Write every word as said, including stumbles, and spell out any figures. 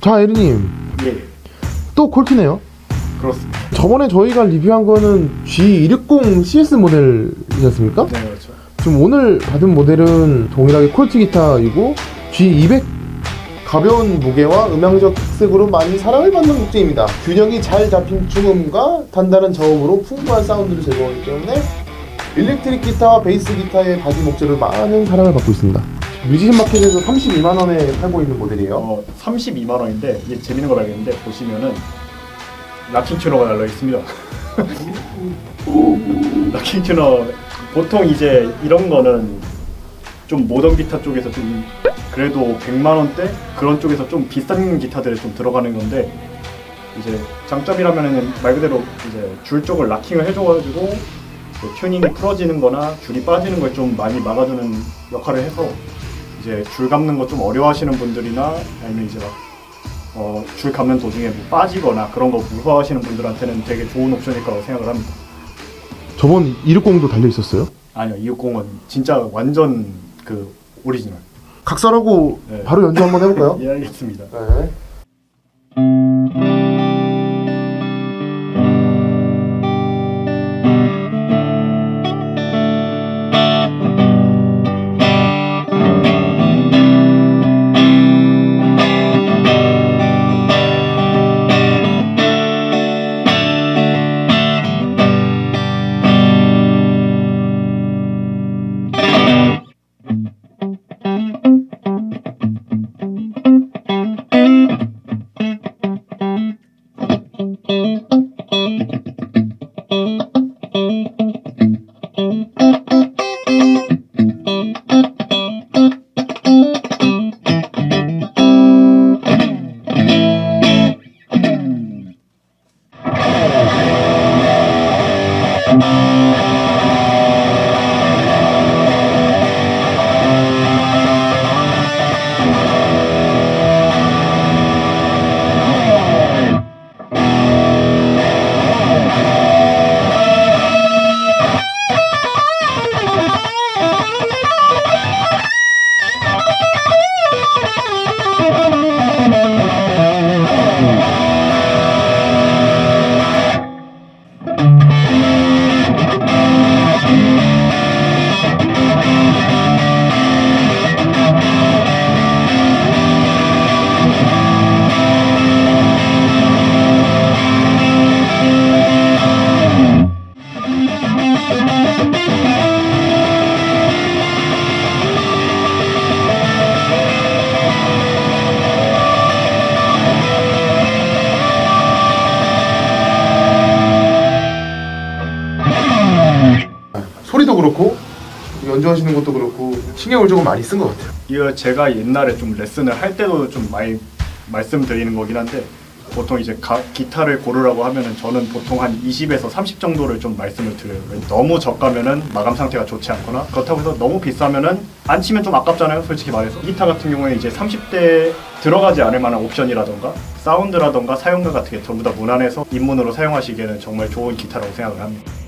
자, 에리님. 예. 또 콜트네요. 그렇습니다. 저번에 저희가 리뷰한 거는 지 이백육 씨에스 모델이었습니까? 네, 그렇죠. 지금 오늘 받은 모델은 동일하게 콜트 기타이고 지 이백 가벼운 무게와 음향적 특색으로 많이 사랑을 받는 목재입니다. 균형이 잘 잡힌 중음과 단단한 저음으로 풍부한 사운드를 제공하기 때문에 일렉트릭 기타와 베이스 기타의 바디 목재로 많은 사랑을 받고 있습니다. 뮤지션 마켓에서 삼십이만 원에 팔고 있는 모델이에요. 어, 삼십이만 원인데 이게 재밌는 걸 알겠는데 보시면은 락킹 튜너가 달려 있습니다. 락킹 튜너 보통 이제 이런 거는 좀 모던 기타 쪽에서 좀 그래도 백만 원대 그런 쪽에서 좀 비싼 기타들에 좀 들어가는 건데 이제 장점이라면은 말 그대로 이제 줄 쪽을 락킹을 해줘가지고 뭐 튜닝이 풀어지는 거나 줄이 빠지는 걸 좀 많이 막아주는 역할을 해서 이제 줄 감는 거 좀 어려워하시는 분들이나 아니면 이제 막 어, 줄 감는 도중에 뭐 빠지거나 그런 거 무서워하시는 분들한테는 되게 좋은 옵션일 거라고 생각을 합니다. 저번 이백육도 달려 있었어요? 아니요, 이백육은 진짜 완전 그 오리지널. 각설하고 네. 바로 연주 한번 해볼까요? 예, 알겠습니다. 네. 소리도 그렇고 연주하시는 것도 그렇고 신경을 조금 많이 쓴 것 같아요. 이거 제가 옛날에 좀 레슨을 할 때도 좀 많이 말씀드리는 거긴 한데 보통 이제 가, 기타를 고르라고 하면은 저는 보통 한 이십에서 삼십 정도를 좀 말씀을 드려요. 너무 저가면은 마감 상태가 좋지 않거나 그렇다고 해서 너무 비싸면은 안 치면 좀 아깝잖아요, 솔직히 말해서. 기타 같은 경우에 이제 삼십 대 들어가지 않을 만한 옵션이라던가 사운드라던가 사용감 같은 게 전부 다 무난해서 입문으로 사용하시기에는 정말 좋은 기타라고 생각을 합니다.